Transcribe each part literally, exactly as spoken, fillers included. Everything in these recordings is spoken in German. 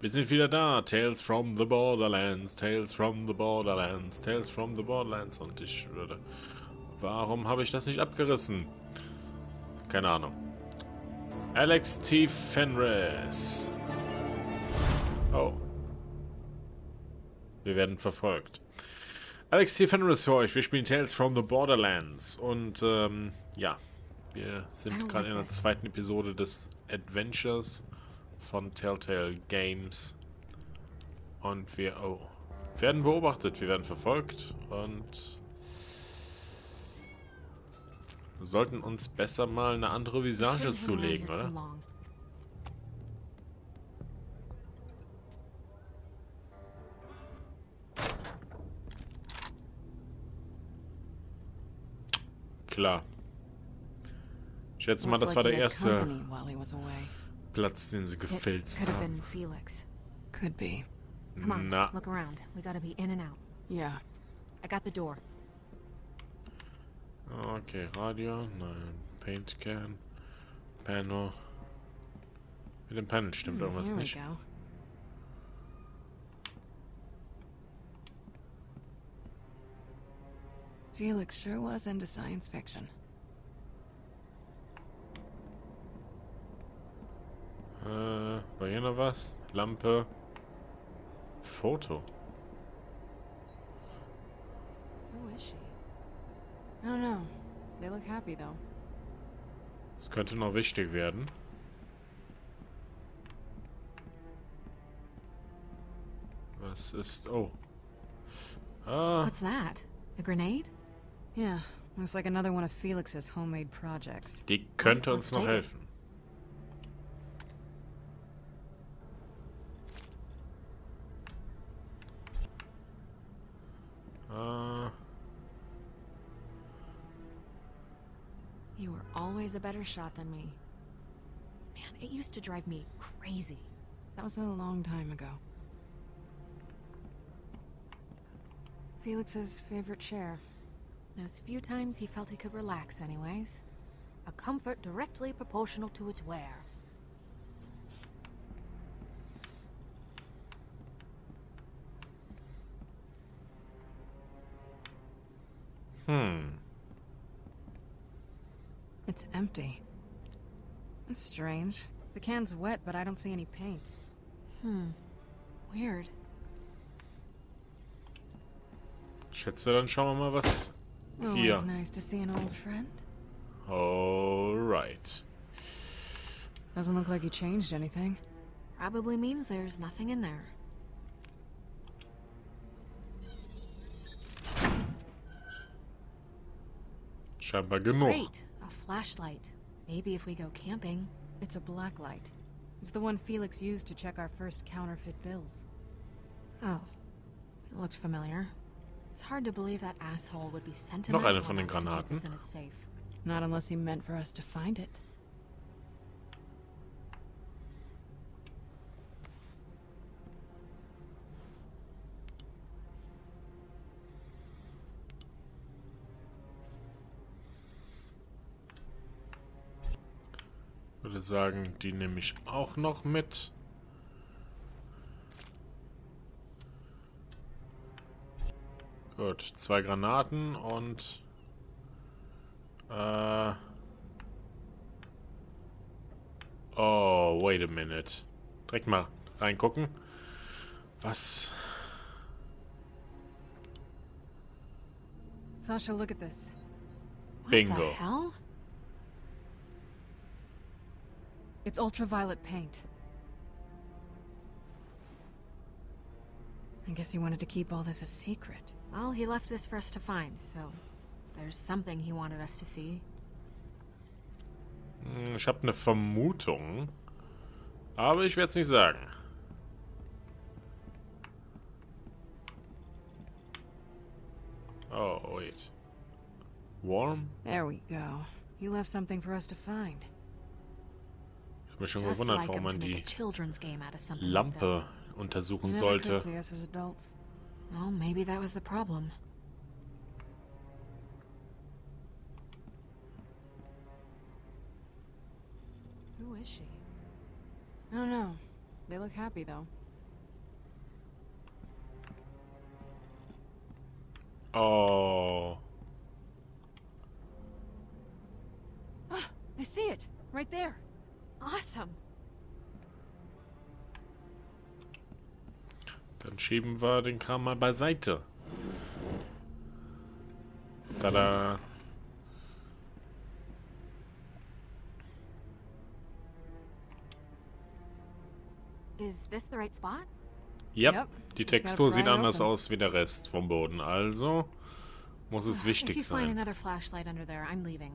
Wir sind wieder da. Tales from the Borderlands, Tales from the Borderlands, Tales from the Borderlands. Und ich würde... Warum habe ich das nicht abgerissen? Keine Ahnung. Alex T. Fenris. Oh. Wir werden verfolgt. Alex T. Fenris für euch. Wir spielen Tales from the Borderlands. Und, ähm, ja. Wir sind gerade in der zweiten Episode des Adventures von Telltale Games. Und wir, oh, werden beobachtet. Wir werden verfolgt. Und sollten uns besser mal eine andere Visage zulegen, oder? Klar. Ich schätze mal, das war der erste Platz, den sie gefilzt haben. Could be. Come on, Na. look around. We gotta be in and out. Yeah. I got the door. Okay, Radio, nein, Paint Can, Panel. Mit dem Panel stimmt irgendwas Here we nicht. go. Felix sure was into science fiction. Äh, war hier noch was? Lampe. Foto. Who is she? I don't know. They look happy though. Das könnte noch wichtig werden. Was ist... Oh. Ah, What's that? A grenade? Yeah, looks like another one of Felix's homemade projects. die könnte Oh, uns let's noch take it. helfen. Ah, You were always a better shot than me. Man, it used to drive me crazy. That was a long time ago. Felix's favorite chair. Those few times he felt he could relax anyways. A comfort directly proportional to its wear. hm. It's empty. That's strange. The can's wet, but I don't see any paint. Hmm. Weird. Ich schätze, dann schauen wir mal, was Always hier. nice to see an old friend. Alright. Doesn't look like he changed anything. Probably means there's nothing in there. Scheinbar genug. Great. A flashlight. Maybe if we go camping. It's a black light. It's the one Felix used to check our first counterfeit bills. Oh. It looked familiar. It's hard to believe that asshole would be sentimental Noch eine von den enough to keep Granaten. this in his safe. Not unless he meant for us to find it. Ich würde sagen, die nehme ich auch noch mit. Gut, zwei Granaten und... Äh... Oh, wait a minute. Direkt mal reingucken. Was? Sasha, look at this. What Bingo. the hell? It's ultraviolet paint. I guess he wanted to keep all this a secret. Well, he left this for us to find, so there's something he wanted us to see. Hm, Ich habe eine Vermutung. Aber ich werde es nicht sagen. Oh, wait. Warm? There we go. He left something for us to find. Ich habe mich schon Just gewundert, like warum him to man make die a children's game out of something like Lampe this. untersuchen Never sollte. could see us as adults. Well, maybe that was the problem. Who is she? I don't know. They look happy, though. Oh. Ah, I see it. Right there. Awesome. Dann schieben wir den Kram mal beiseite. Tada. Is this the right spot? Yep. Yep. Die Just gotta Textur sieht pry it anders open. aus wie der Rest vom Boden. Also muss es If wichtig you find sein. another flashlight under there, I'm leaving.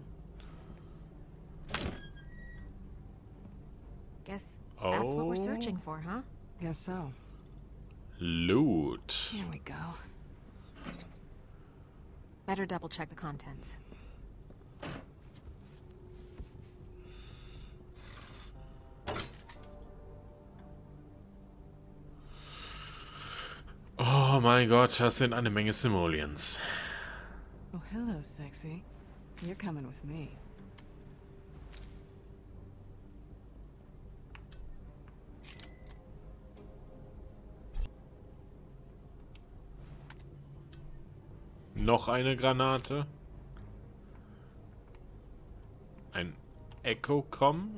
Guess that's what we're Oh. searching for, huh? Guess so. Loot. Here we go. Better double check the contents. Oh mein Gott, das sind eine Menge Simoleons. Oh, hello, sexy. You're coming with me. Noch eine Granate. Ein Echo-Com.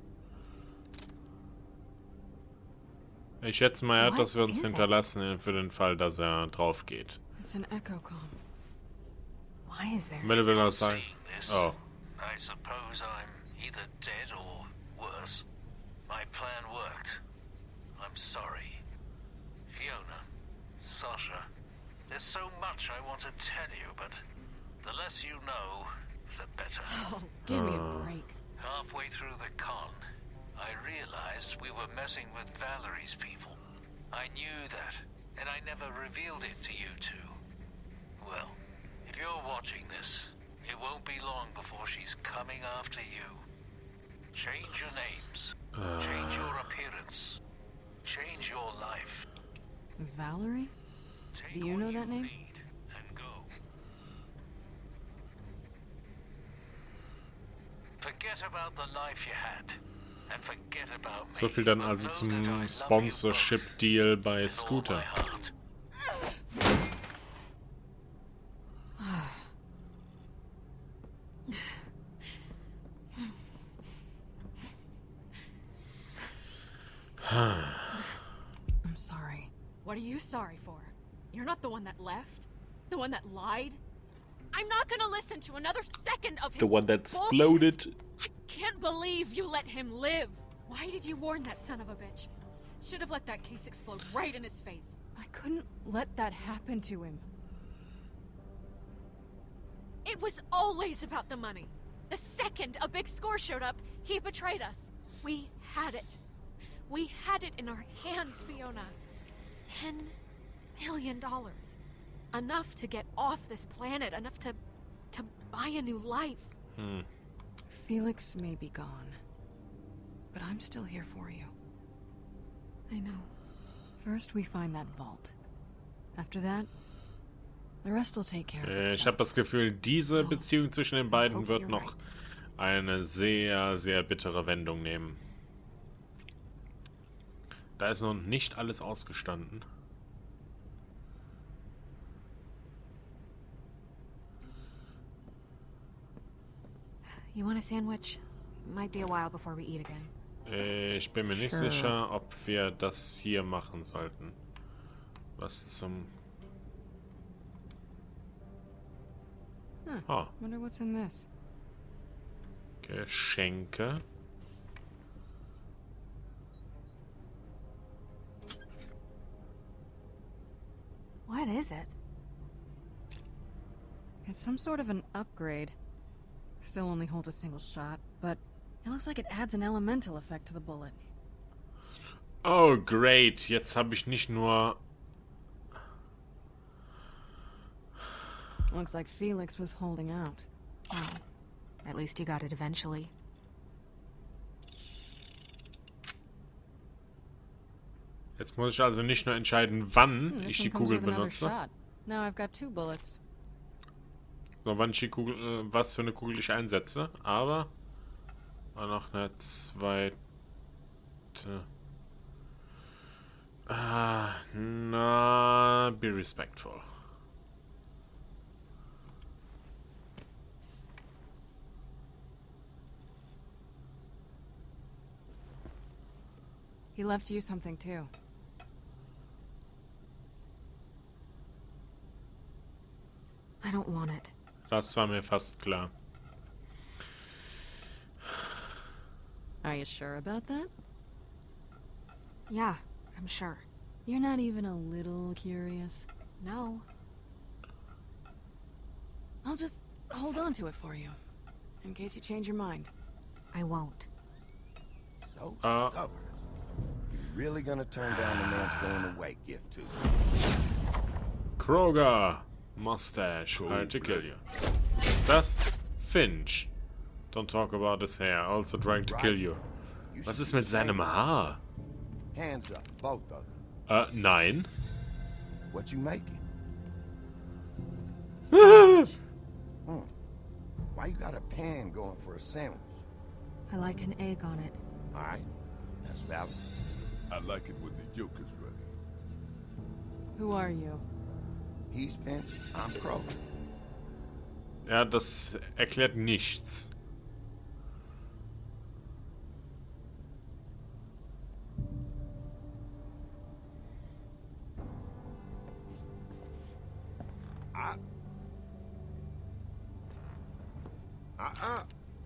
Ich schätze mal, er hat What das wir uns is it? hinterlassen für den Fall, dass er drauf geht. It's an echo com. Why is there? Mel will noch sagen. Oh. I suppose I'm either dead or worse. My plan worked. I'm sorry. Fiona, Sasha, there's so much I want to tell you, but the less you know, the better. Oh, give me Uh. a break. Halfway through the con, I realized we were messing with Valerie's people. I knew that, and I never revealed it to you two. Well, if you're watching this, it won't be long before she's coming after you. Change your names. Change your appearance. Change your life. Valerie? Take Do you what know that name? need and go. Forget about the life you had. And forget about me. So viel dann But also know that I zum love you both Sponsorship-Deal bei with all Scooter. my heart. I'm sorry. What are you sorry for? You're not the one that left? The one that lied? I'm not gonna listen to another second of his The one that bullshit. exploded. I can't believe you let him live. Why did you warn that son of a bitch? Should have let that case explode right in his face. I couldn't let that happen to him. It was always about the money. The second a big score showed up, he betrayed us. We had it. We had it in our hands, Fiona. Ten million dollars. Enough to get off this planet, enough to to buy a new life. Hm. Felix may be gone, but I'm still here for you. I know. First, we find that vault. After that, the rest will take care of Äh, Ich itself. habe das Gefühl, diese Beziehung zwischen den beiden hope wird you're noch eine sehr, sehr bittere Wendung nehmen. Da ist noch nicht alles ausgestanden. You want a sandwich? Might be a while before we eat again. Äh, Ich bin mir nicht Sure. sicher, ob wir das hier machen sollten. Was zum... Huh. Ah, Wonder what's in this. Geschenke. What is it? It's some sort of an upgrade. Still only holds a single shot, but it looks like it adds an elemental effect to the bullet. Oh, great. Jetzt habe ich nicht nur... Looks like Felix was holding out. Well, at least you got it eventually. Jetzt muss ich also nicht nur entscheiden, wann Hmm, this ich one die comes Kugel with another benutze, shot. Now I've got two bullets. sondern wann ich die Kugel, äh, was für eine Kugel ich einsetze. Aber auch noch eine zweite. Ah, na, be respectful. He left you something too. I don't want it. Das war mir fast klar. Are you sure about that? Yeah, I'm sure. You're not even a little curious? No. I'll just hold on to it for you, in case you change your mind. I won't. So Uh. stubborn. You really gonna turn down the man's going away gift too? Kroger. Mustache. Hard to kill you. What's das? Finch. Don't talk about his hair. Also trying to kill you. You Was should ist be mit seinem ashamed. Haar? Hands up, both of them. Äh, nein. What you making? Ah! Hmm. Why you got a pan going for a sandwich? I like an egg on it. All right, that's valid. I like it when the yolk is ready. Who are you? He's Finch, I'm Kroger. Ja, das erklärt nichts. I... Uh-uh.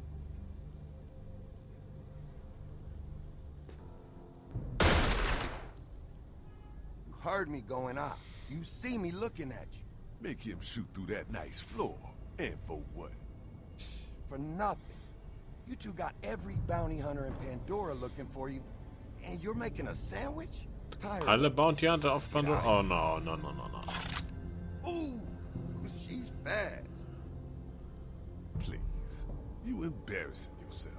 You heard me going out. You see me looking at you. Make him shoot through that nice floor. And for what? For nothing. You two got every bounty hunter in Pandora looking for you, and you're making a sandwich? Tired. Alle Bounty Hunter auf Pandora. Oh no, no, no, no, no. Ooh, she's fast. Please. You embarrassing yourself.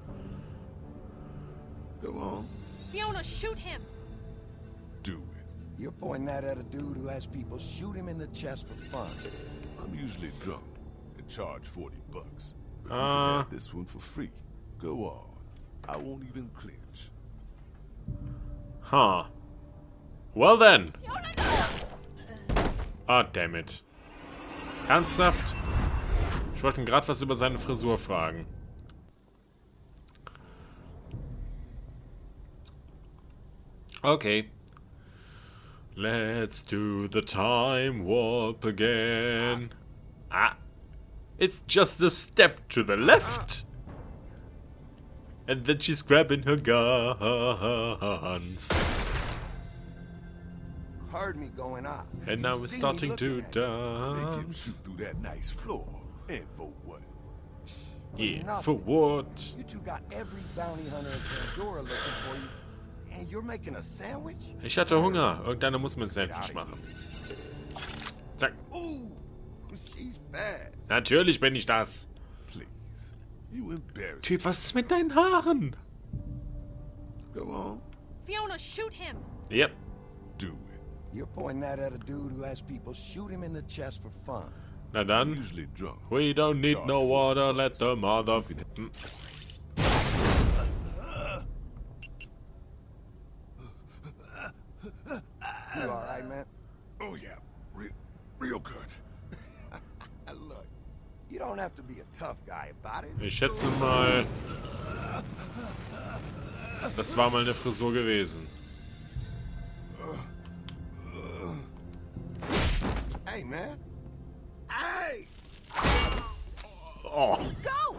Go on. Fiona, shoot him! Do it. You're pointing that at a dude who has people shoot him in the chest for fun. I'm usually drunk and charge forty bucks. But you Uh. can have this one for free. Go on. I won't even clinch. Huh. Well then. Fiona, no! Ah, damn it. Ernsthaft? Ich wollte ihn gerade was über seine Frisur fragen. Okay. Let's do the time warp again. Ah. It's just a step to the left. And then she's grabbing her guns. Heard me going out. And You now we're see me starting to looking at you. Make him dance. shoot through that nice floor. And for what? Yeah, nothing. for what? You two got every bounty hunter in Pandora looking for you, and you're making a sandwich? Ich hatte Hunger. Irgendeiner muss mir ein Sandwich machen. Zack. Ooh, she's fast. Natürlich bin ich das. Please. You embarrassing. Typ, was ist mit deinen Haaren? Go on. Fiona, shoot him! Yep. Do it. You're pointing that at a dude who has people shoot him in the chest for fun. Na I'm dann. usually drunk. We don't need no water, let the mother... Hm. You all right, man? Oh yeah. Real, real good. Look, you don't have to be a tough guy about it. Ich schätze mal... Das war mal eine Frisur gewesen. Hey, man. Hey! Oh. Go!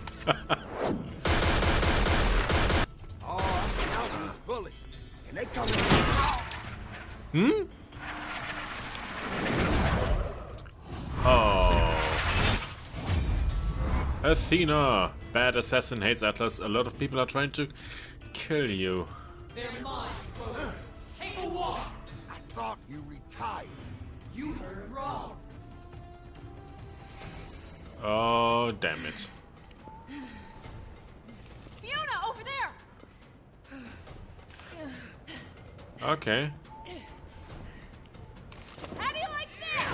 Oh, I'm out with these bullets. And they coming. Hm? Oh. Athena. Bad assassin hates Atlas. A lot of people are trying to kill you. They're mine, Kroger. Take a walk. I thought you retired. You heard wrong. Oh, damn it. Fiona, over there! Okay. How do you like this?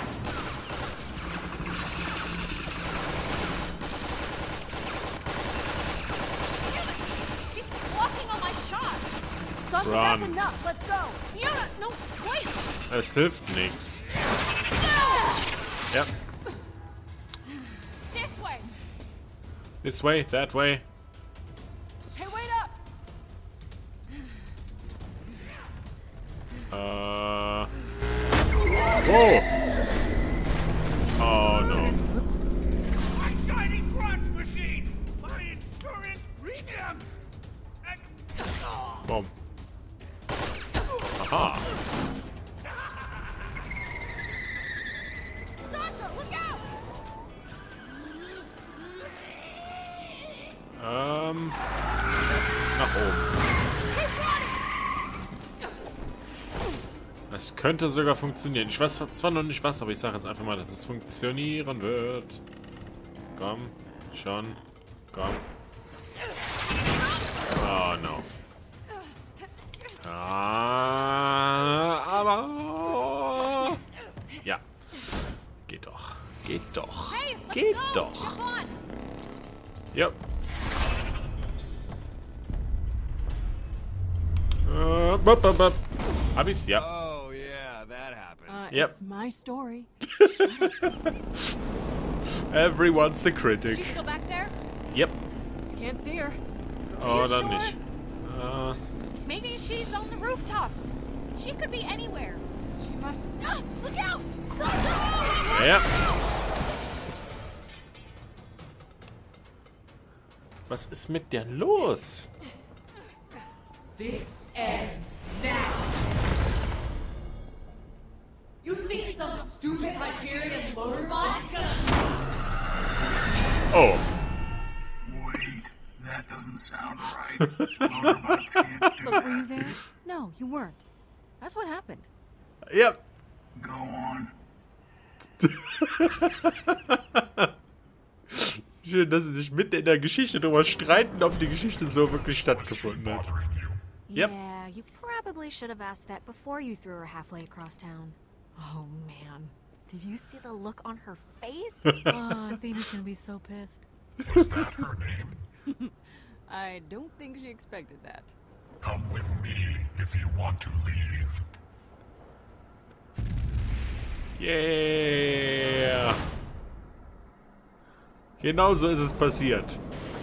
He's blocking all my shots! Sasha, Run. that's enough. Let's go. Fiona, no, wait! Es hilft nix. Ja. This way! This way, that way. Hey, wait up. Oh! Oh no. Whoops. My shiny crunch machine! My insurance premiums! And... Boom. Aha. Sasha, look out! Ähm. Nach oben. Just keep running! Das könnte sogar funktionieren. Ich weiß zwar noch nicht was, aber ich sage jetzt einfach mal, dass es funktionieren wird. Komm. Schon. Komm. Oh no. Ah, aber... Ja. Geht doch. Geht doch. Hey, let's Geht go! doch. Come on! Ja. Äh, bup, bup, bup. Hab ich's? Ja. Oh, yeah, that happened. Uh, Yep. It's my story. Everyone's a She's critic. still back there? Yep. Can't see her. Oh, you dann sure? nicht. Äh, Maybe she's on the rooftops. She could be anywhere. She must. Ah, look out! Sasha! ja, ja. Was ist mit der los? This ends now! You think some stupid Hyperion motorbot's gonna... Oh. Wait, that doesn't sound right. Motorbots can't do Look, were you that. there? No, you weren't. That's what happened. Yep. Go on. Schön, dass sie sich mitten in der Geschichte darüber streiten, ob die Geschichte so wirklich stattgefunden hat. Bothering you. Yep. Yeah, you probably should have asked that before you threw her halfway across town. Oh man, did you see the look on her face? Oh, Athena's gonna be so pissed. Was that her name? I don't think she expected that. Come with me if you want to leave. Yeah. Genau so ist es passiert.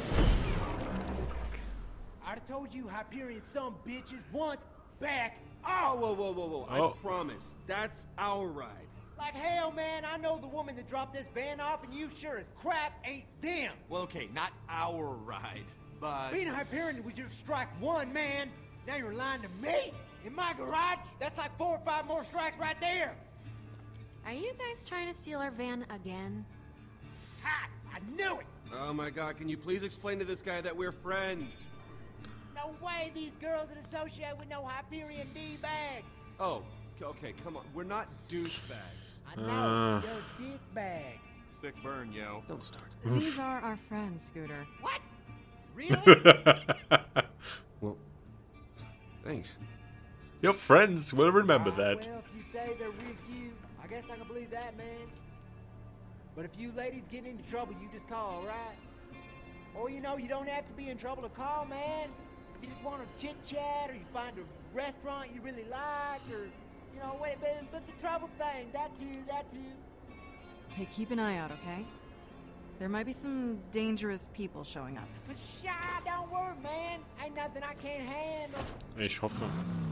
I told you Hyperion some bitches once back. Oh, whoa, whoa, whoa, whoa. Oh. I promise. That's our ride. Like hell, man. I know the woman that dropped this van off, and you sure as crap ain't them. Well, okay, not our ride, but... Being a Hyperion was just strike one, man. Now you're lying to me? In my garage? That's like four or five more strikes right there. Are you guys trying to steal our van again? Ha! I knew it! Oh my god, can you please explain to this guy that we're friends? No way these girls would associate with no Hyperion D-bags. Oh, okay, come on. We're not douchebags. I know. Uh. You're dick bags. Sick burn, yo. Don't start. These are our friends, Scooter. What? Really? Well, thanks. Your friends will remember Ah, that. Well, if you say they're with you, I guess I can believe that, man. But if you ladies get into trouble, you just call, right? Or, you know, you don't have to be in trouble to call, man. You just want to chit-chat, or you find a restaurant you really like, or, you know, wait, but, but the trouble thing, that too, that too. Hey, keep an eye out, okay? There might be some dangerous people showing up. But shy, don't worry, man. Ain't nothing I can't handle. Ich hoffe.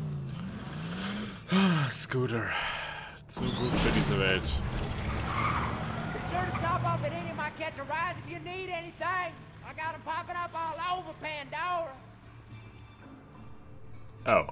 Scooter. Zu gut für diese Welt. Be sure to stop off at any of my catch a rides if you need anything. I got them popping up all over Pandora. Oh.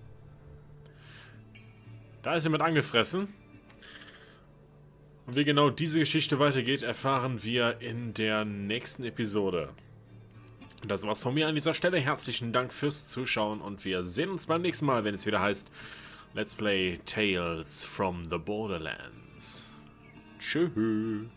Da ist jemand angefressen. Und wie genau diese Geschichte weitergeht, erfahren wir in der nächsten Episode. Das war's von mir an dieser Stelle. Herzlichen Dank fürs Zuschauen und wir sehen uns beim nächsten Mal, wenn es wieder heißt Let's Play Tales from the Borderlands. Tschüss.